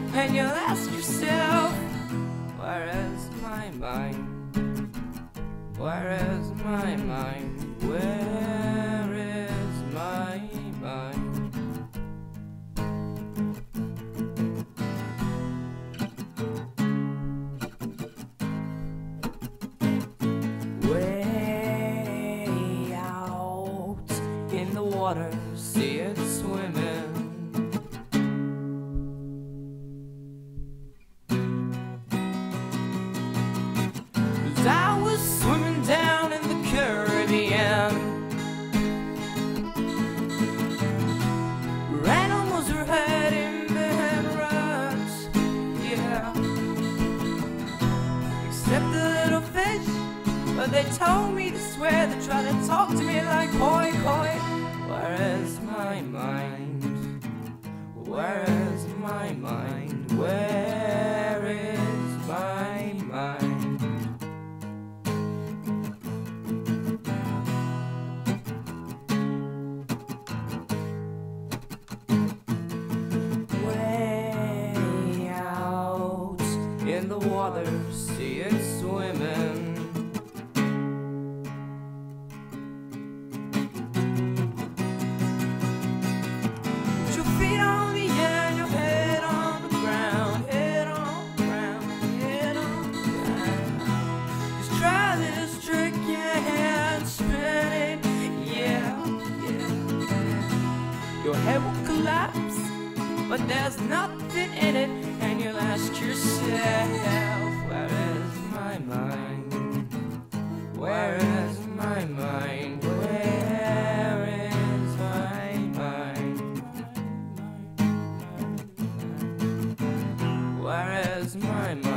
and you'll ask yourself, where is my mind? Where is my mind? Where is my mind? Way out in the water, see it swimming. 'Cause I was swimming down in the Caribbean, where animals were hiding behind rocks, yeah. Except the little fish, but they told me to swear. They tried to talk to me like koi koi. Where is my mind? Where is my mind? Where is my mind? Way out in the water, see it swimming. Put your feet on the air, your head on the ground, head on the ground, head on the ground. Just try this trick, your head spinning, yeah, yeah. Your head will collapse, but there's nothing in it, and you'll ask yourself, where is my mind? Where is my mind? Where is my mind? Where is my mind?